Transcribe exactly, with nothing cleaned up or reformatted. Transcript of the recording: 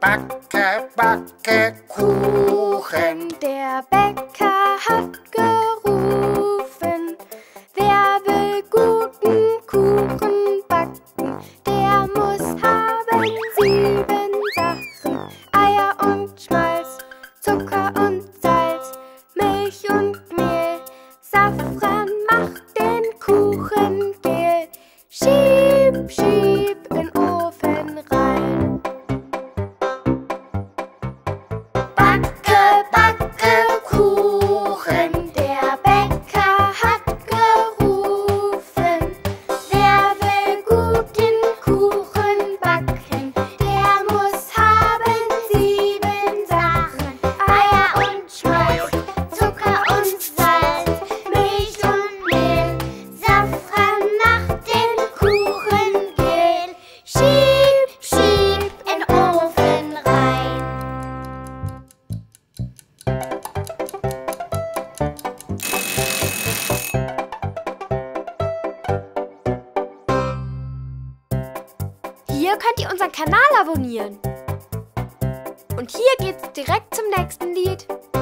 backe, backe Kuchen. Der Bäcker hat gerufen, wer will guten Kuchen backen, der muss haben sieben Sachen: Eier und Schmalz, Zucker und Salz, Milch und Mehl, Safran macht den Kuchen gel. Schieb, schieb in Ofen rein. Backe, backe Kuchen. Der Bäcker hat gerufen, wer will guten Kuchen backen, der muss haben sieben Sachen: Eier und Schmalz, Zucker und Salz, Milch und Mehl, Safran macht den Kuchen gel. Schieb, schieb in Ofen rein. Hier könnt ihr unseren Kanal abonnieren. Und hier geht's direkt zum nächsten Lied.